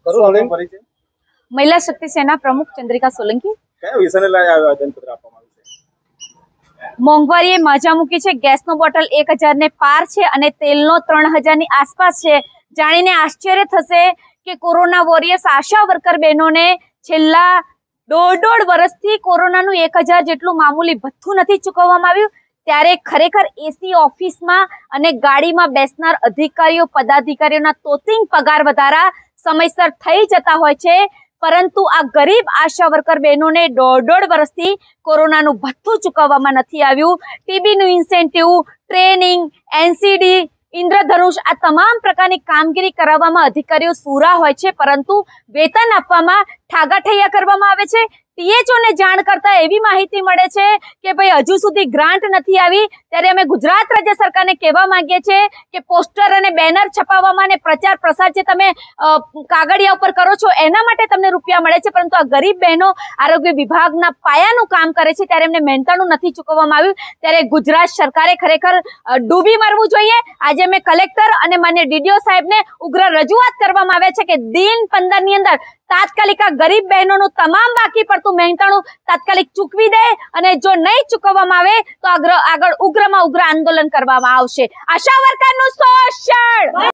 महिला शक्ति सेना प्रमुख चंद्रिका सोलंकी। मोंघवारीए मजा मूकी छे। गैसनो बोटल 1000 ने पार छे अने तेलनो 3000 ની આસપાસ છે। જાણીને આશ્ચર્ય થશે કે કોરોના વોરિયર્સ આશા વર્કર બહેનોને છેલ્લા દોઢ વર્ષથી કોરોનાનું 1000 જેટલું મામૂલી ભથ્થું નથી ચૂકવવામાં આવ્યું, ત્યારે ખરેખર એસી ઓફિસમાં અને ગાડીમાં બેસનાર અધિકારીઓ પદાધિકારીઓના તોતિંગ પગાર વધારા સમયસર થઈ જતા હોય છે, પરંતુ આ ગરીબ આશા વર્કર બહેનોને દોઢ વર્ષથી કોરોનાનું ભથ્થું ચૂકવવામાં નથી આવ્યું। ટીબીનું ઇન્સેન્ટિવ, ટ્રેનિંગ, એનસીડી, ઇન્દ્રધનુષ આ તમામ પ્રકારની કામગીરી કરાવવામાં અધિકારીઓ સુરા હોય છે, પરંતુ વેતન આપવામાં ઠાગાઠૈયા કરવામાં આવે છે। ટીએચઓને જાણ કરતા એવી માહિતી મળે છે કે ભાઈ હજુ સુધી ગ્રાન્ટ નથી આવી, ત્યારે અમે ગુજરાત રાજ્ય સરકારને કહેવા માંગીએ છીએ કે પોસ્ટર અને બેનર છપાવવામાં અને પ્રચાર પ્રસાર જે તમે કાગળિયા ઉપર કરો છો એના માટે તમને રૂપિયા મળે છે, પરંતુ આ ગરીબ બહેનો આરોગ્ય વિભાગના પાયાનું કામ કરે છે ત્યારે એમને મહેનતાણું નથી ચૂકવવામાં આવ્યું। ત્યારે ગુજરાત સરકારે ખરેખર ડૂબી મરવું જોઈએ। આજે અમે કલેક્ટર અને માન્ય ડીડીઓ સાહેબને ઉગ્ર રજૂઆત કરવામાં આવે છે કે દિન 15 ની અંદર તાત્કાલિક આ ગરીબ બહેનોનું તમામ બાકી પડતું મહેનતાણું તાત્કાલિક ચૂકવી દે, અને જો નહીં ચૂકવવામાં આવે તો આગળ ઉગ્રમાં ઉગ્ર આંદોલન કરવામાં આવશે। આશા વર્કરનું શોષણ